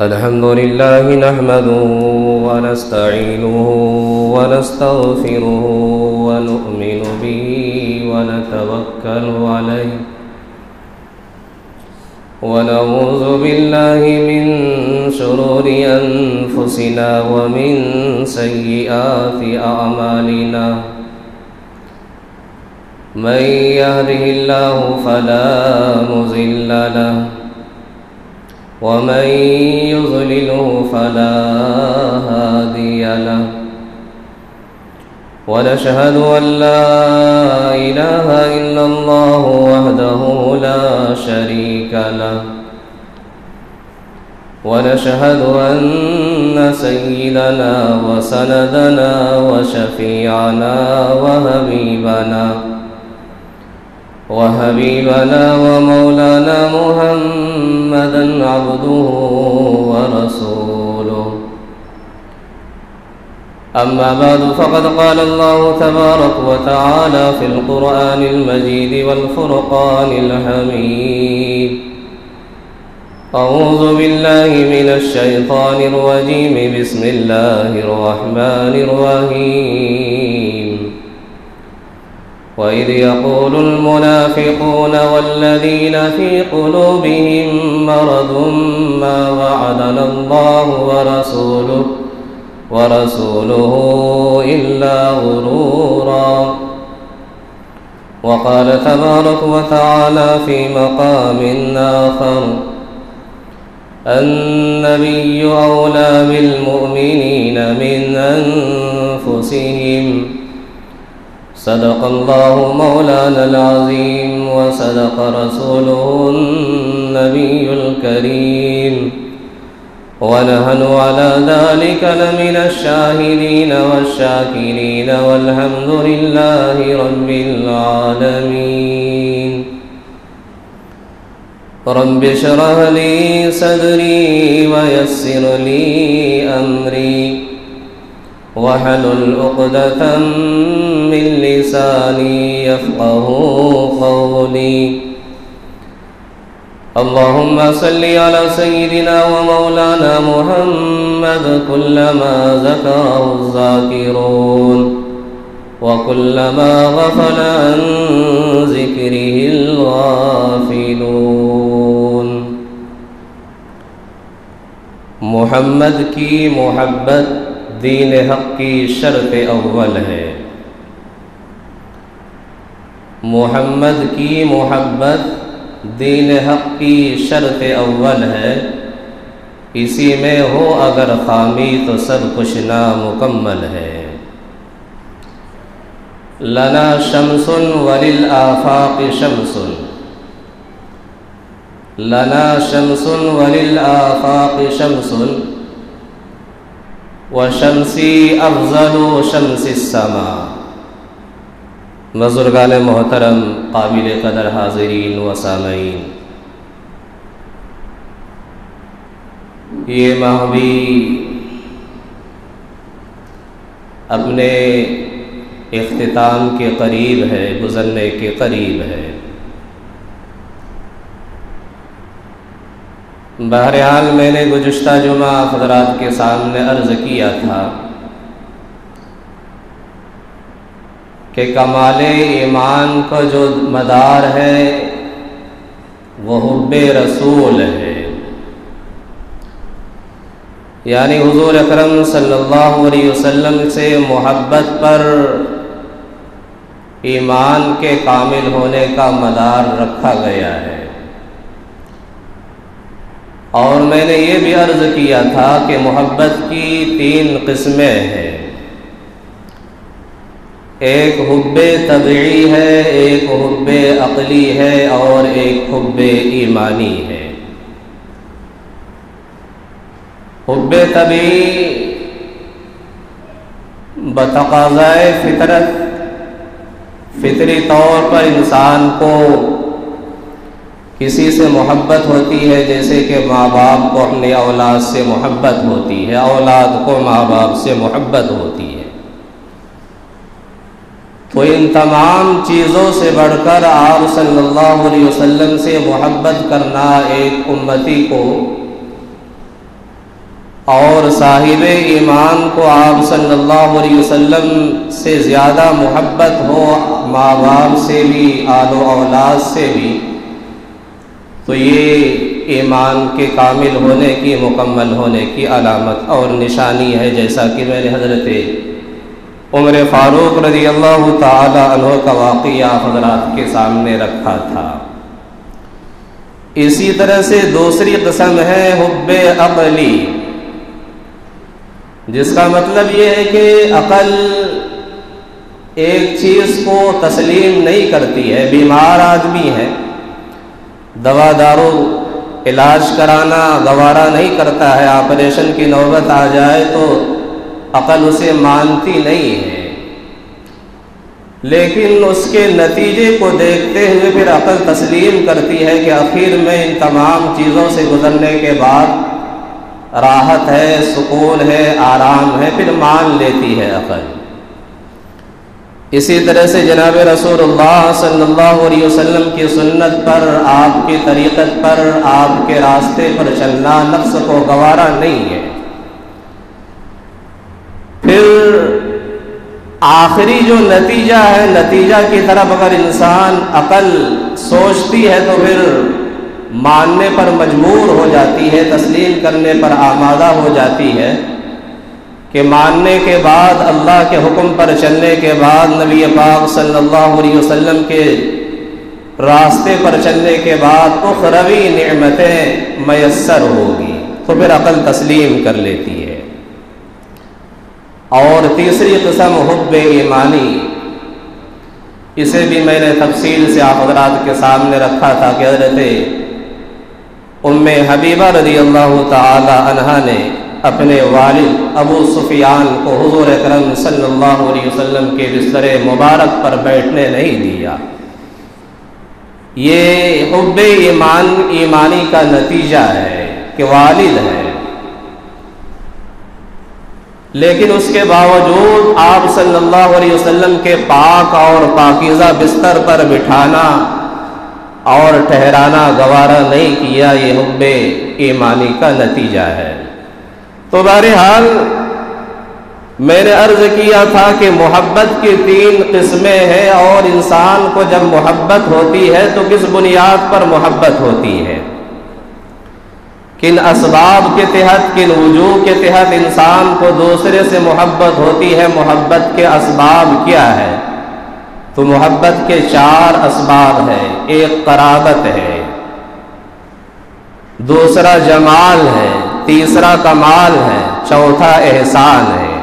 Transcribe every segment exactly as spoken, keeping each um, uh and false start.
الحمد لله نحمده ونستعينه ونستغفره ونؤمن به ونتوكل عليه ونعوذ بالله من شرور أنفسنا ومن سيئات أعمالنا من يهده الله فلا مضل له ومن يضلله فلا هادي له ونشهد أن لا إله إلا الله وحده لا شريك له ونشهد أن سيدنا وسندنا وشفيعنا وحبيبنا وحبيبنا ومولانا محمدا عبده ورسوله. أما بعد فقد قال الله تبارك وتعالى في القرآن المجيد والفرقان الحميد: أعوذ بالله من الشيطان الرجيم بسم الله الرحمن الرحيم. وإذ يقول المنافقون والذين في قلوبهم مرض ما وعدنا الله ورسوله ورسوله إلا غرورا. وقال تبارك وتعالى في مقام آخر: النبي أولى بالمؤمنين من أنفسهم. صدق الله مولانا العظيم وصدق رسوله النبي الكريم ونحن على ذلك لمن الشاهدين والشاكرين والحمد لله رب العالمين. رب اشرح لي صدري ويسر لي أمري واحلل عقدة من لساني يفقه قولي. اللهم صل على سيدنا ومولانا محمد كلما ذكره الذاكرون وكلما غفل عن ذكره الغافلون. محمد کی محبت دین حق کی شرط اول ہے. محمد کی محبت دین حق کی شرط اول ہے. اسی میں ہو اگر خامی تو سب کچھ نامکمل ہے. لنا شمس وللآفاق شمس لنا شمس وللآفاق شمس وشمسی افضل شمس السماء. بزرگان محترم، قابل قدر حاضرین و سامعین، یہ ماہ بھی اپنے اختتام کے قریب ہے، گزرنے کے قریب ہے. بہرحال میں نے گزشتہ جمعہ حضرات کے سامنے عرض کیا تھا کہ کمال ایمان کا جو مدار ہے وہ حب رسول ہے. یعنی حضور اکرم صلی اللہ علیہ وسلم سے محبت پر ایمان کے کامل ہونے کا مدار رکھا گیا ہے. اور میں نے یہ بھی عرض کیا تھا کہ محبت کی تین قسمیں ہیں. ایک حب طبعی ہے، ایک حب عقلی ہے اور ایک حب ایمانی ہے. حب طبعی بتقاضائے فطرت فطری طور پر انسان کو کسی سے محبت ہوتی ہے، جیسے کہ ماں باپ کو اپنی اولاد سے محبت ہوتی ہے، اولاد کو ماں باپ سے محبت ہوتی ہے. تو ان تمام چیزوں سے بڑھ کر آپ صلی اللہ علیہ وسلم سے محبت کرنا ایک امتی کو اور صاحب ایمان کو آپ صلی اللہ علیہ وسلم سے زیادہ محبت ہو، ماں باپ سے بھی، آل و اولاد سے بھی، تو یہ ایمان کے کامل ہونے کی، مکمل ہونے کی علامت اور نشانی ہے، جیسا کہ میں نے حضرت عمر فاروق رضی اللہ تعالی عنہ کا واقعہ حضرات کے سامنے رکھا تھا۔ اسی طرح سے دوسری قسم ہے حب عقلی، جس کا مطلب یہ ہے کہ عقل ایک چیز کو تسلیم نہیں کرتی ہے۔ بیمار آدمی ہے، دوا دارو علاج کرانا گوارا نہیں کرتا ہے، آپریشن کی نوبت آ جائے تو عقل اسے مانتی نہیں ہے، لیکن اس کے نتیجے کو دیکھتے ہوئے پھر عقل تسلیم کرتی ہے کہ آخر میں ان تمام چیزوں سے گزرنے کے بعد راحت ہے، سکون ہے، آرام ہے، پھر مان لیتی ہے عقل۔ اسی طرح سے جناب رسول اللہ صلی اللہ علیہ وسلم کی سنت پر، آپ کی طریقت پر، آپ کے راستے پر چلنا نفس کو گوارا نہیں ہے۔ پھر آخری جو نتیجہ ہے، نتیجہ کی طرف اگر انسان عقل سوچتی ہے تو پھر ماننے پر مجبور ہو جاتی ہے، تسلیم کرنے پر آمادہ ہو جاتی ہے کہ ماننے کے بعد، اللہ کے حکم پر چلنے کے بعد، نبی پاک صلی اللہ علیہ وسلم کے راستے پر چلنے کے بعد اخروی نعمتیں میسر ہوگی، تو پھر عقل تسلیم کر لیتی ہے۔ اور تیسری قسم حب ایمانی، اسے بھی میں نے تفصیل سے آپ حضرات کے سامنے رکھا تھا کہ حضرت ام حبیبہ رضی اللہ تعالی عنہا نے اپنے والد ابو سفیان کو حضور اکرم صلی اللہ علیہ وسلم کے بستر مبارک پر بیٹھنے نہیں دیا۔ یہ حب ایمان ایمانی کا نتیجہ ہے کہ والد ہے، لیکن اس کے باوجود آپ صلی اللہ علیہ وسلم کے پاک اور پاکیزہ بستر پر بٹھانا اور ٹھہرانا گوارا نہیں کیا۔ یہ حب ایمانی کا نتیجہ ہے۔ تو بہرحال میں نے عرض کیا تھا کہ محبت کی تین قسمیں ہیں، اور انسان کو جب محبت ہوتی ہے تو کس بنیاد پر محبت ہوتی ہے، کن اسباب کے تحت، کن وجوہ کے تحت انسان کو دوسرے سے محبت ہوتی ہے، محبت کے اسباب کیا ہے؟ تو محبت کے چار اسباب ہیں۔ ایک قرابت ہے، دوسرا جمال ہے، تیسرا کمال ہے، چوتھا احسان ہے۔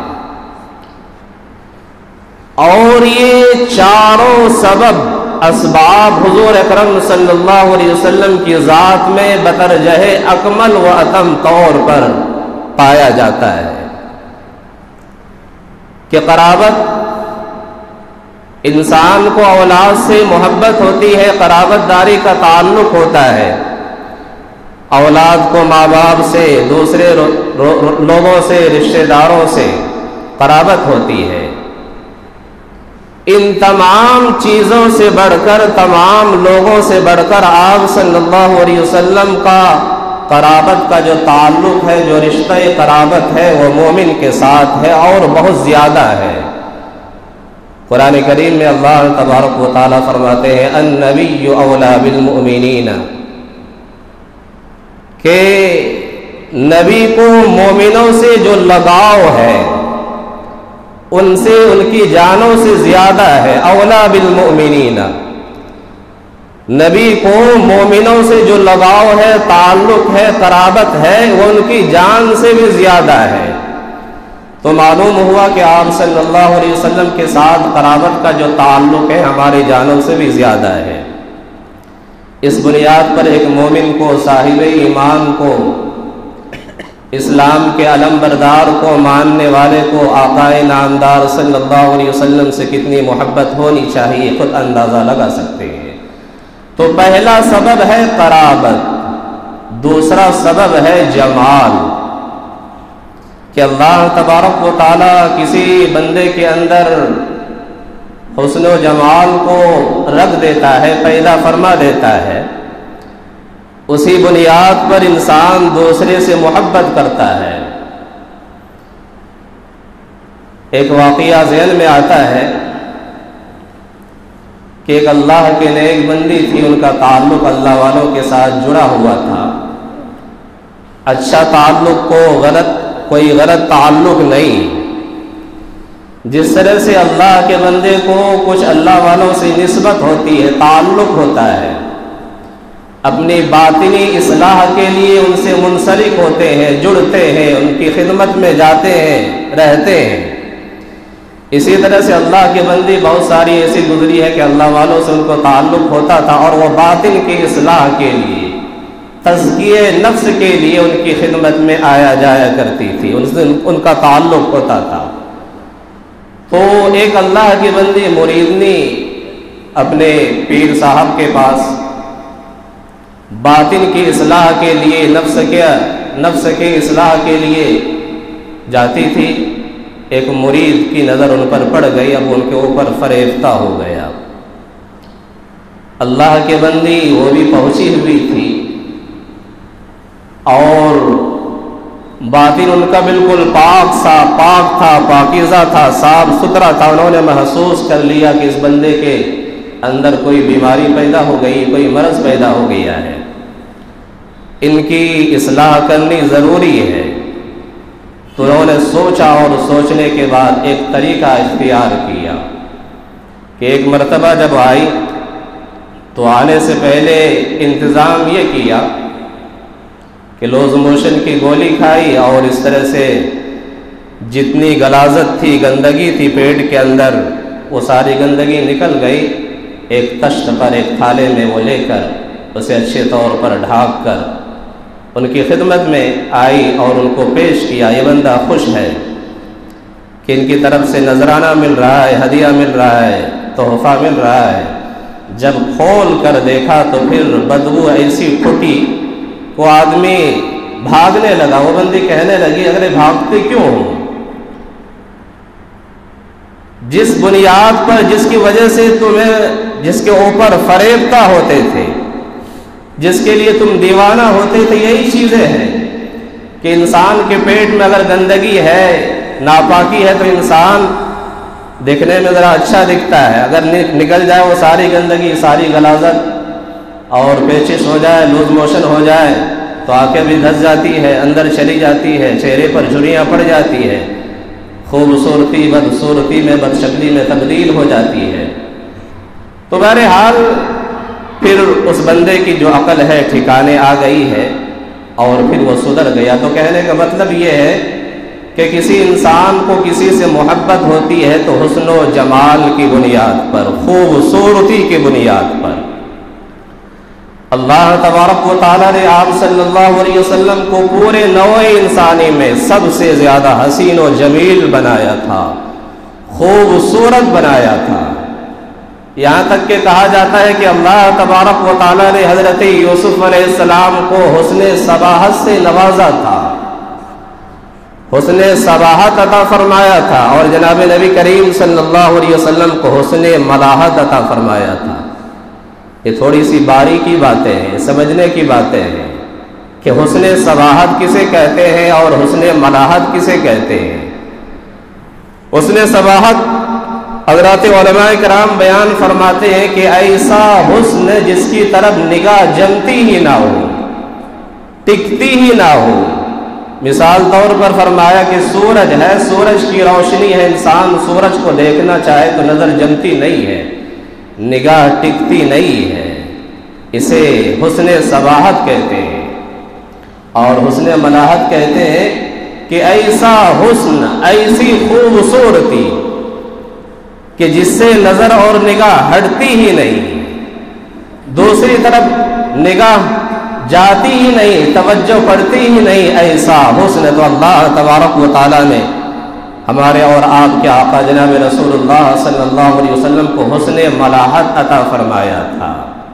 اور یہ چاروں سبب اسباب حضور اکرم صلی اللہ علیہ وسلم کی ذات میں بترجہ اکمل و اتم طور پر پایا جاتا ہے کہ قرابت، انسان کو اولاد سے محبت ہوتی ہے، قرابت داری کا تعلق ہوتا ہے، اولاد کو ماں باپ سے، دوسرے لوگوں سے، رشتہ داروں سے قرابت ہوتی ہے۔ ان تمام چیزوں سے بڑھ کر، تمام لوگوں سے بڑھ کر آپ صلی اللہ علیہ وسلم کا قرابت کا جو تعلق ہے، جو رشتہ قرابت ہے، وہ مومن کے ساتھ ہے اور بہت زیادہ ہے۔ قرآن کریم میں اللہ تبارک و تعالیٰ فرماتے ہیں النبی اولیٰ بالمؤمنین، کہ نبی کو مومنوں سے جو لگاؤ ہے ان سے، ان کی جانوں سے زیادہ ہے۔ اولیٰ بالمؤمنین، نبی کو مومنوں سے جو لگاؤ ہے، تعلق ہے، قرابت ہے، وہ ان کی جان سے بھی زیادہ ہے۔ تو معلوم ہوا کہ آپ صلی اللہ علیہ وسلم کے ساتھ قرابت کا جو تعلق ہے ہماری جانوں سے بھی زیادہ ہے۔ اس بنیاد پر ایک مومن کو، صاحب ایمان کو، اسلام کے علم بردار کو، ماننے والے کو آقائے نامدار صلی اللہ علیہ وسلم سے کتنی محبت ہونی چاہیے، خود اندازہ لگا سکتے ہیں۔ تو پہلا سبب ہے قرابت، دوسرا سبب ہے جمال، کہ اللہ تبارک و تعالیٰ کسی بندے کے اندر حسن و جمال کو رکھ دیتا ہے، پیدا فرما دیتا ہے، اسی بنیاد پر انسان دوسرے سے محبت کرتا ہے۔ ایک واقعہ ذہن میں آتا ہے کہ ایک اللہ کے نیک بندی تھی، ان کا تعلق اللہ والوں کے ساتھ جڑا ہوا تھا، اچھا تعلق کو غلط کوئی غلط تعلق نہیں۔ جس طرح سے اللہ کے بندے کو کچھ اللہ والوں سے نسبت ہوتی ہے، تعلق ہوتا ہے، اپنی باطنی اصلاح کے لیے ان سے منسلک ہوتے ہیں، جڑتے ہیں، ان کی خدمت میں جاتے ہیں، رہتے ہیں۔ اسی طرح سے اللہ کی بندی بہت ساری ایسی گزری ہے کہ اللہ والوں سے ان کو تعلق ہوتا تھا، اور وہ باطن کی اصلاح کے لیے، تزکیہ نفس کے لیے ان کی خدمت میں آیا جایا کرتی تھی، ان سے ان کا تعلق ہوتا تھا۔ تو ایک اللہ کی بندی مریدنی اپنے پیر صاحب کے پاس باطن کی اصلاح کے لیے، نفس کے نفس کے اصلاح کے لیے جاتی تھی۔ ایک مرید کی نظر ان پر پڑ گئی، اب ان کے اوپر فریفتہ ہو گیا۔ اللہ کے بندی وہ بھی پہنچی ہوئی تھی اور باطن ان کا بالکل پاک سا پاک تھا، پاکیزہ تھا، صاف ستھرا تھا۔ انہوں نے محسوس کر لیا کہ اس بندے کے اندر کوئی بیماری پیدا ہو گئی، کوئی مرض پیدا ہو گیا ہے، ان کی اصلاح کرنی ضروری ہے۔ تو انہوں نے سوچا اور سوچنے کے بعد ایک طریقہ اختیار کیا کہ ایک مرتبہ جب آئی تو آنے سے پہلے انتظام یہ کیا کہ لوز موشن کی گولی کھائی، اور اس طرح سے جتنی غلاظت تھی، گندگی تھی پیٹ کے اندر، وہ ساری گندگی نکل گئی۔ ایک تشت پر، ایک تھالے میں وہ لے کر اسے اچھے طور پر ڈھانک کر ان کی خدمت میں آئی اور ان کو پیش کیا۔ یہ بندہ خوش ہے کہ ان کی طرف سے نذرانہ مل رہا ہے، ہدیہ مل رہا ہے، تحفہ مل رہا ہے۔ جب کھول کر دیکھا تو پھر بدبو ایسی پھوٹی، وہ آدمی بھاگنے لگا۔ وہ بندی کہنے لگی، اگر بھاگتے کیوں ہو؟ جس بنیاد پر، جس کی وجہ سے تمہیں، جس کے اوپر فریفتہ ہوتے تھے، جس کے لیے تم دیوانہ ہوتے تھے، یہی چیزیں ہیں کہ انسان کے پیٹ میں اگر گندگی ہے، ناپاکی ہے، تو انسان دیکھنے میں ذرا اچھا دکھتا ہے۔ اگر نکل جائے وہ ساری گندگی، ساری غلاظت، اور پیچش ہو جائے، لوز موشن ہو جائے، تو آنکھیں بھی دھس جاتی ہے، اندر چلی جاتی ہے، چہرے پر جھریاں پڑ جاتی ہے، خوبصورتی بدصورتی میں، بدشکلی میں تبدیل ہو جاتی ہے۔ تو بہرحال پھر اس بندے کی جو عقل ہے ٹھکانے آ گئی ہے، اور پھر وہ سدھر گیا۔ تو کہنے کا مطلب یہ ہے کہ کسی انسان کو کسی سے محبت ہوتی ہے تو حسن و جمال کی بنیاد پر، خوبصورتی کی بنیاد پر۔ اللہ تبارک و تعالیٰ نے آپ صلی اللہ علیہ وسلم کو پورے نوع انسانی میں سب سے زیادہ حسین و جمیل بنایا تھا، خوبصورت بنایا تھا۔ یہاں تک کہ کہا جاتا ہے کہ اللہ تبارک و تعالیٰ نے حضرت یوسف علیہ السلام کو حسن صباحت سے نوازا تھا، حسن صباحت عطا فرمایا تھا، اور جناب نبی کریم صلی اللہ علیہ وسلم کو حسن ملاحت عطا فرمایا تھا۔ یہ تھوڑی سی باریکی باتیں ہیں، سمجھنے کی باتیں ہیں کہ حسن صباحت کسے کہتے ہیں اور حسن ملاحت کسے کہتے ہیں۔ حسن صباحت حضرات علماء کرام بیان فرماتے ہیں کہ ایسا حسن جس کی طرف نگاہ جمتی ہی نہ ہو، ٹکتی ہی نہ ہو۔ مثال طور پر فرمایا کہ سورج ہے، سورج کی روشنی ہے، انسان سورج کو دیکھنا چاہے تو نظر جمتی نہیں ہے، نگاہ ٹکتی نہیں ہے، اسے حسن صباحت کہتے ہیں۔ اور حسن ملاحت کہتے ہیں کہ ایسا حسن، ایسی خوبصورتی کہ جس سے نظر اور نگاہ ہٹتی ہی نہیں، دوسری طرف نگاہ جاتی ہی نہیں، توجہ پڑتی ہی نہیں، ایسا حسن تو اللہ تبارک و تعالیٰ نے ہمارے اور آپ کے آقا جناب رسول اللہ صلی اللہ علیہ وسلم کو حسن ملاحت عطا فرمایا تھا۔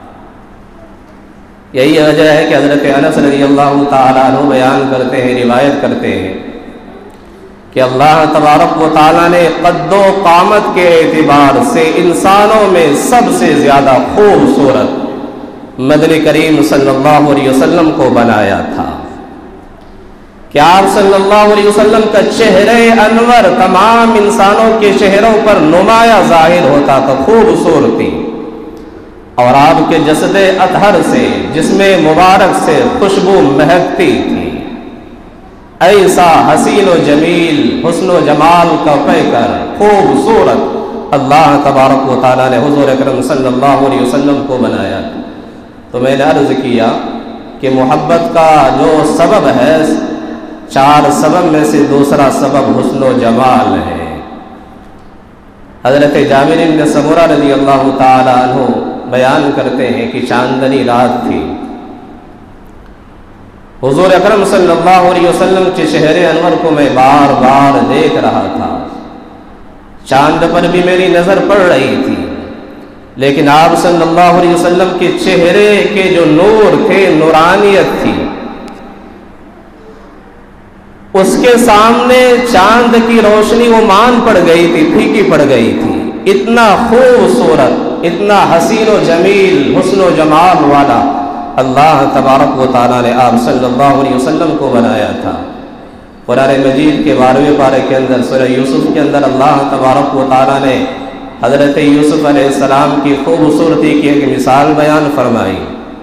یہی وجہ ہے کہ حضرت انس رضی اللہ تعالیٰ عنہ بیان کرتے ہیں، روایت کرتے ہیں کہ اللہ تبارک و تعالیٰ نے قد و قامت کے اعتبار سے انسانوں میں سب سے زیادہ خوبصورت مدنی کریم صلی اللہ علیہ وسلم کو بنایا تھا کہ آپ صلی اللہ علیہ وسلم کا چہرے انور تمام انسانوں کے چہروں پر نمایاں ظاہر ہوتا تھا، خوبصورتی، اور آپ کے جسد اطہر سے، جسم مبارک سے خوشبو مہکتی تھی۔ ایسا حسین و جمیل، حسن و جمال کا پیکر، خوبصورت اللہ تبارک و تعالیٰ نے حضور اکرم صلی اللہ علیہ وسلم کو بنایا۔ تو میں نے عرض کیا کہ محبت کا جو سبب ہے، چار سبب میں سے دوسرا سبب حسن و جمال ہے۔ حضرت جابر بن سمرہ رضی اللہ تعالی عنہ بیان کرتے ہیں کہ چاندنی رات تھی، حضور اکرم صلی اللہ علیہ وسلم کے چہرے انور کو میں بار بار دیکھ رہا تھا، چاند پر بھی میری نظر پڑ رہی تھی، لیکن آپ صلی اللہ علیہ وسلم کے چہرے کے جو نور تھے، نورانیت تھی، اس کے سامنے چاند کی روشنی وہ مان پڑ گئی تھی، پھیکی پڑ گئی تھی۔ اتنا خوبصورت، اتنا حسین و جمیل، حسن و جمال والا اللہ تبارک و تعالیٰ نے آپ صلی اللہ علیہ وسلم کو بنایا تھا۔ قرآن مجید کے بارہویں پارے کے اندر سورہ یوسف کے اندر اللہ تبارک و تعالیٰ نے حضرت یوسف علیہ السلام کی خوبصورتی کی ایک مثال بیان فرمائی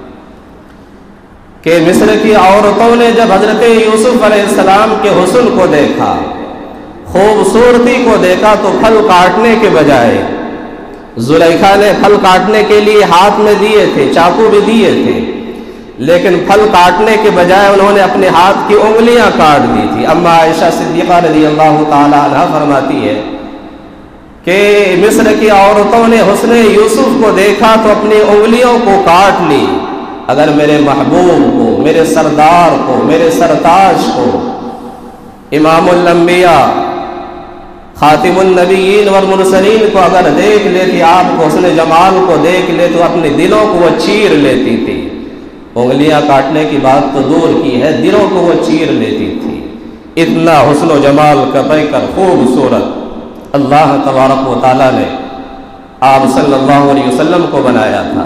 کہ مصر کی عورتوں نے جب حضرت یوسف علیہ السلام کے حسن کو دیکھا، خوبصورتی کو دیکھا، تو پھل کاٹنے کے بجائے، زلیخا نے پھل کاٹنے کے لیے ہاتھ میں دیے تھے، چاقو بھی دیے تھے، لیکن پھل کاٹنے کے بجائے انہوں نے اپنے ہاتھ کی انگلیاں کاٹ دی تھی۔ اما عائشہ صدیقہ رضی اللہ تعالی عنہا فرماتی ہے کہ مصر کی عورتوں نے حسن یوسف کو دیکھا تو اپنی انگلیوں کو کاٹ لی۔ اگر میرے محبوب کو، میرے سردار کو، میرے سرتاج کو، امام الانبیاء، خاتم النبیین والمرسلین کو اگر دیکھ لیتی، آپ کو حسن جمال کو دیکھ لے تو اپنے دلوں کو وہ چیر لیتی تھی۔ انگلیاں کاٹنے کی بات تو دور کی ہے، دلوں کو وہ چیر لیتی تھی۔ اتنا حسن و جمال کا پیکر، خوبصورت اللہ تبارک و تعالیٰ نے آپ صلی اللہ علیہ وسلم کو بنایا تھا۔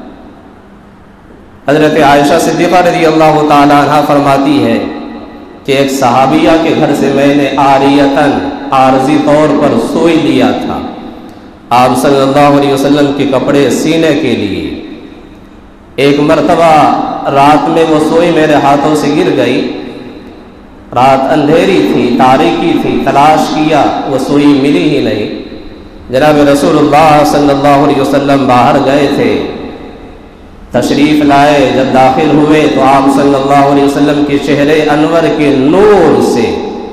حضرت عائشہ صدیقہ رضی اللہ تعالی عنہ فرماتی ہے کہ ایک صحابیہ کے گھر سے میں نے عاریتاً، عارضی طور پر سوئی لیا تھا آپ صلی اللہ علیہ وسلم کے کپڑے سینے کے لیے۔ ایک مرتبہ رات میں وہ سوئی میرے ہاتھوں سے گر گئی، رات اندھیری تھی، تاریکی تھی، تلاش کیا، وہ سوئی ملی ہی نہیں۔ جناب رسول اللہ صلی اللہ علیہ وسلم باہر گئے تھے، تشریف لائے، جب داخل ہوئے تو آپ صلی اللہ علیہ وسلم کے چہرے انور کے نور سے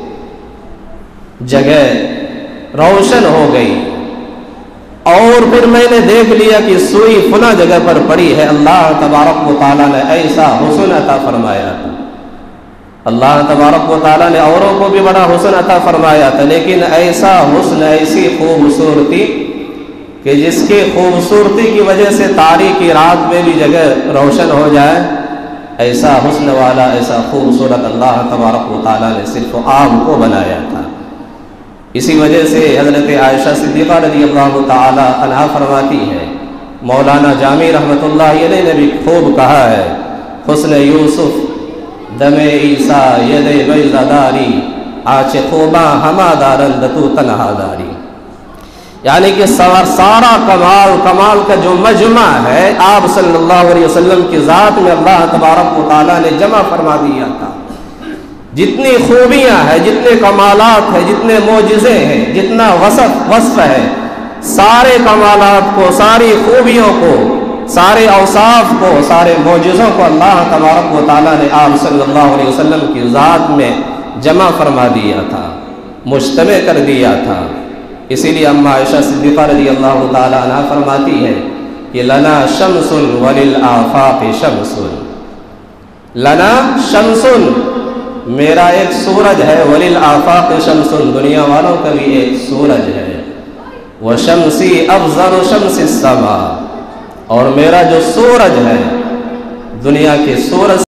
جگہ روشن ہو گئی، اور پھر میں نے دیکھ لیا کہ سوئی فلاں جگہ پر پڑی ہے۔ اللہ تبارک و تعالیٰ نے ایسا حسن عطا فرمایا تھا، اللہ تبارک و تعالیٰ نے اوروں کو بھی بڑا حسن عطا فرمایا تھا، لیکن ایسا حسن، ایسی خوبصورتی کہ جس کی خوبصورتی کی وجہ سے تاریکی رات میں بھی جگہ روشن ہو جائے، ایسا حسن والا، ایسا خوبصورت اللہ تبارک و تعالیٰ نے صرف آپ کو بنایا تھا۔ اسی وجہ سے حضرت عائشہ صدیقہ رضی اللہ تعالی عنہا فرماتی ہے، مولانا جامی رحمۃ اللہ علیہ نے بھی خوب کہا ہے، حسن یوسف دم عیسیٰ ید بیضہ داری، آچ خوباں ہما دارند تو تنہا داری۔ یعنی کہ سارا کمال کمال کا جو مجمع ہے آپ صلی اللہ علیہ وسلم کی ذات میں اللہ تبارک و تعالیٰ نے جمع فرما دیا تھا۔ جتنی خوبیاں ہیں، جتنے کمالات ہیں، جتنے معجزے ہیں، جتنا وصف وصف ہے، سارے کمالات کو، ساری خوبیوں کو، سارے اوصاف کو، سارے معجزوں کو اللہ تبارک و تعالیٰ نے آپ صلی اللہ علیہ وسلم کی ذات میں جمع فرما دیا تھا، مجتمع کر دیا تھا۔ اسی لیے اما عائشہ صدیقہ رضی اللہ تعالی عنہ فرماتی ہے کہ لنا شمس وللآفاق شمس، لنا شمس، میرا ایک سورج ہے، وللآفاق شمس، دنیا والوں کا بھی ایک سورج ہے، وشمسی افضل شمس السماء، اور میرا جو سورج ہے دنیا کے سورج